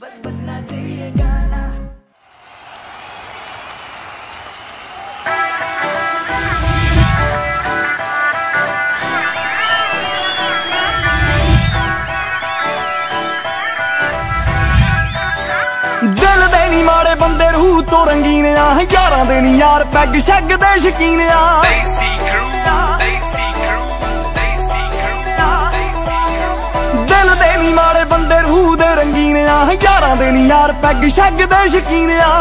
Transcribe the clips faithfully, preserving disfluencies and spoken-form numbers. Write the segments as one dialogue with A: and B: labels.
A: बस बजना चाहिए गाना।
B: दिल दे नी माड़े बंदे रूह तो रंगीन आ, यारां दे नी यार पैग शैग दे शकीन आ। दिल दे नी माड़े बंदे रूह दे रंगीन आ, यारां दे नी यार पैग शैग दे शकीन आ।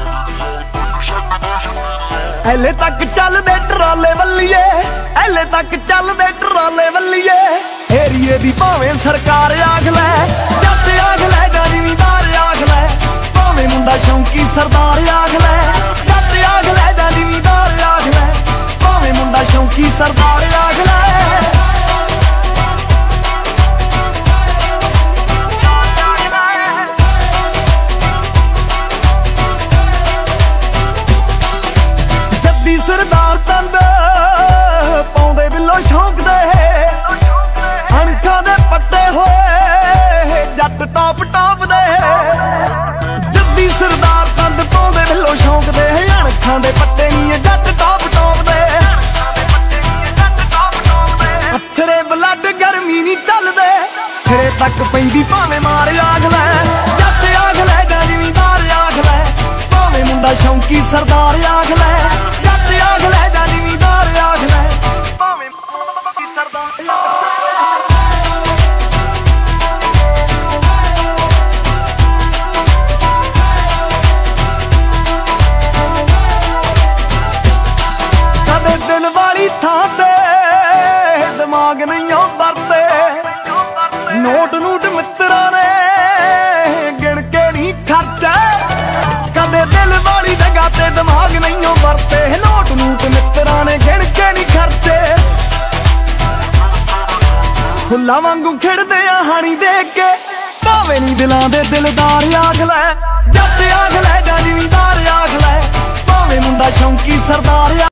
B: हले तक चलदे ट्राले वल्लीए, हले तक चलदे ट्राले वल्लीए। एरिए दी भावें सरकार आख लै, जट आख लै जां जिमीदार आख लै, भावें मुंडा शौंकी सरदार आख लै, जट आख लै जां जिमीदार आख लै, भावें मुंडा शौंकी सरदार आख लै। सरदार तंद पाउंदे बिल्लो शौक दे, अणखां दे पट्टे होए जट टॉप टॉप दे। जद्दी सरदार तंद पाउंदे बिल्लो शौक दे, अणखां दे पट्टे नी जट टॉप टॉप दे। अथरे ब्लड गर्मी नी चलदे, सिरे तक पैंदी भावें मार आख लै, जट आख लै जां जिमीदार आख लै, भावें मुंडा शौंकी सरदार आख लै, आख लै जां जिमीदार आख लै, भावें सरदार आख लै। कदे दिल वाली थां ते दिमाग नहीं वरते, नोट नूट मित्तरां ने गिण के नहीं खर्चे। कदे दिल वाली जगह ते दिमाग नहीं वरते, नोट नूट मित्तरां ने गिण के नहीं खर्चे। फुल्लां वांगू खिड़दे आ हानी देख के, भावें नी दिलां दे दिलदार आख लै, जट आख लै जां जिमीदार आख लै, भावें मुंडा शौंकी सरदार।